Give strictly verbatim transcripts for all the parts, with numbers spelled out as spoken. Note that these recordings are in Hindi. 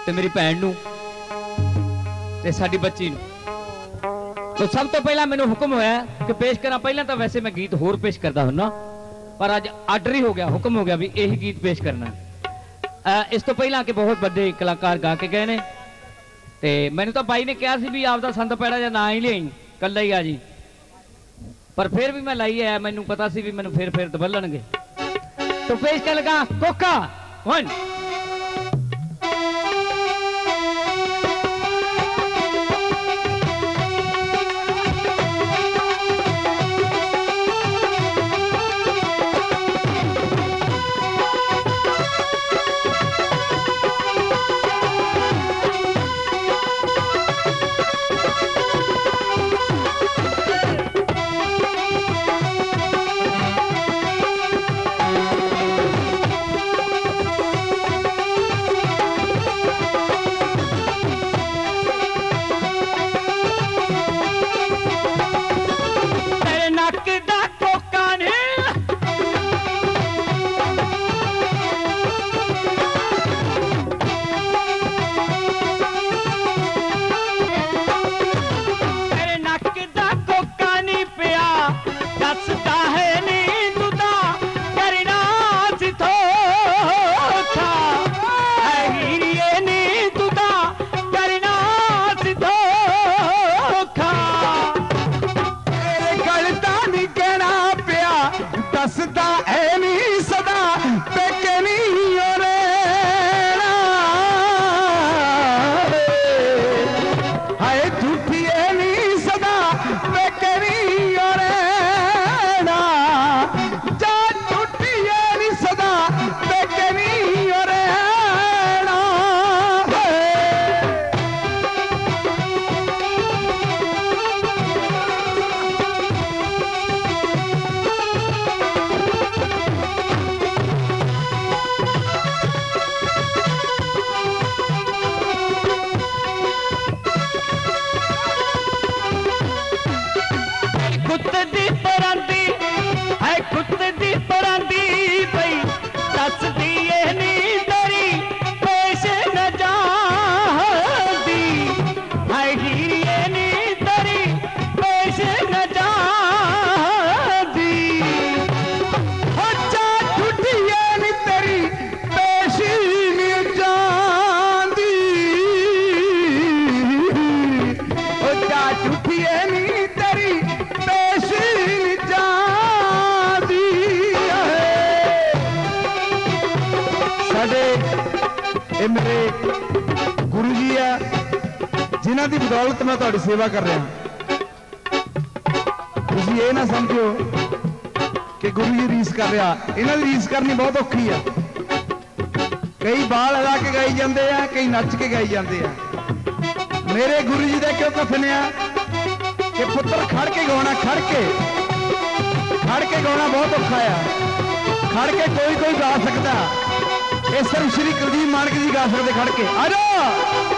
ते मेरी भैन नूं ते साडी बच्ची नूं। तो सब तो पहला मैनू हुक्म होया कि पेश करा। पहला तो वैसे मैं गीत होर पेश करता हुन्ना, पर अज आर्डर ही हो गया, हुक्म हो गया भी यही गीत पेश करना। आ, इस तो पहला कि बहुत बड़े कलाकार गा के गए ने ते मैनू तो बाई ने कहा सी भी आपदा संद पैड़ा जा ना ही लियाई, कल्ला ही आ जी, पर फिर भी मैं लाई है। मैनू पता सी भी मैनू फिर फिर दबलणगे। तो पेश कर लगा कोका वन। मेरे गुरु जी है जिन्हों की बदौलत मैं तुहाडी सेवा कर रहा। तुसीं ये ना समझो कि गुरु जी रीस कर रहा, इन्हों की रीस करनी बहुत औखी है। कई बाल ला के गाई जाते हैं, कई नच के गाई जाते हैं। मेरे गुरु जी का क्यों कथन है कि पुत्र खड़ के गाना, खड़ के खड़ के गाना बहुत औखा है। खड़ के कोई कोई गा सकता, इस तरह श्री कुलदीप मानक जी गा सकते खड़ के। आ जाओ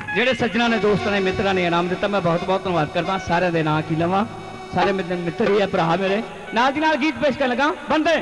ਜਿਹੜੇ ਸੱਜਣਾ ਨੇ ਦੋਸਤਾਂ ਨੇ ਮਿੱਤਰਾਂ ਨੇ ਇਨਾਮ ਦਿੱਤਾ ਮੈਂ ਬਹੁਤ ਬਹੁਤ ਧੰਨਵਾਦ ਕਰਦਾ ਸਾਰਿਆਂ ਦੇ ਨਾਂ ਕੀ ਲਵਾਂ ਸਾਰੇ ਮੇਰੇ ਮਿੱਤਰ ਹੀ ਆ ਭਰਾ ਮੇਰੇ ਨਾਲ ਦੀ ਨਾਲ ਗੀਤ ਪੇਸ਼ ਕਰਨ ਲੱਗਾ ਬੰਦੇ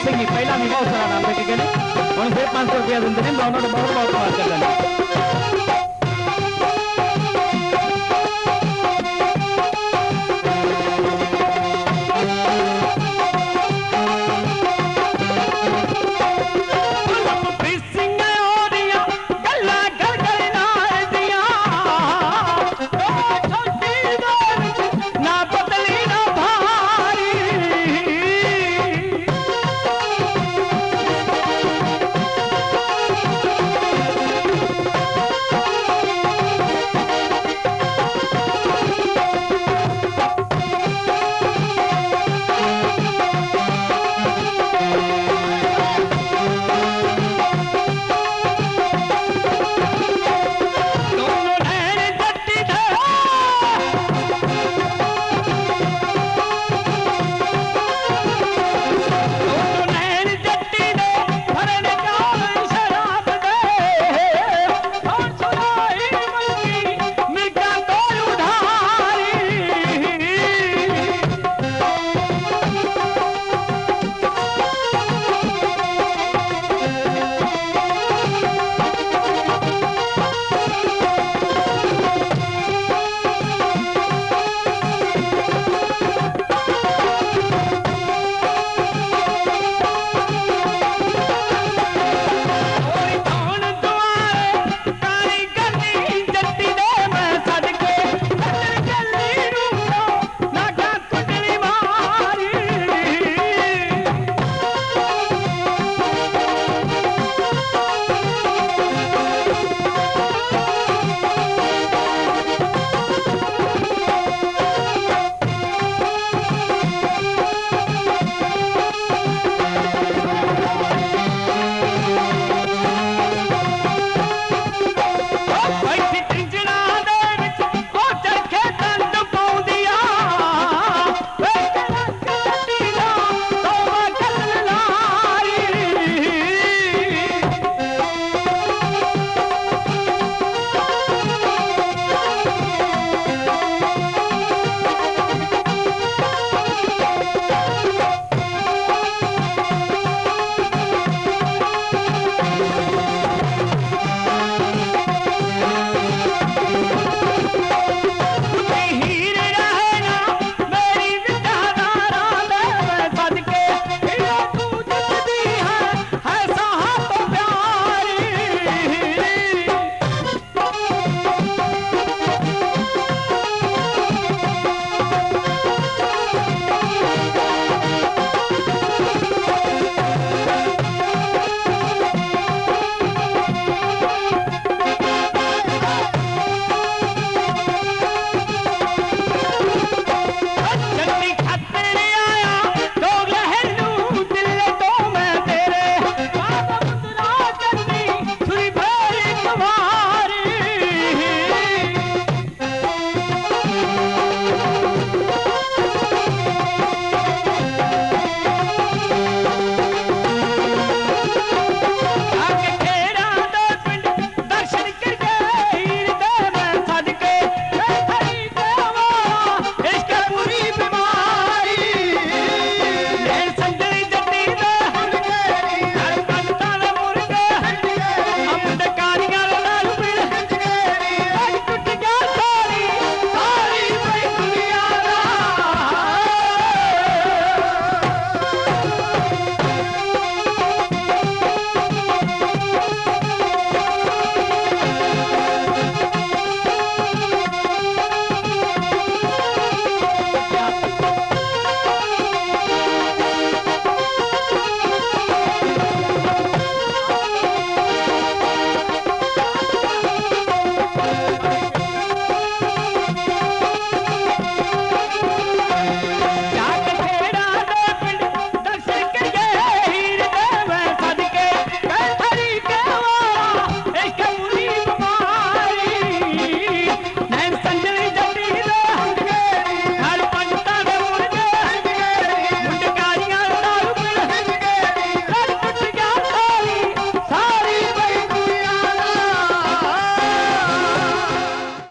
सिंह जी पहला भी बहुत सारा नाम लेके गए, हम फिर पाँच सौ रुपया देंगे, मैं उन्होंने बहुत बहुत बात कर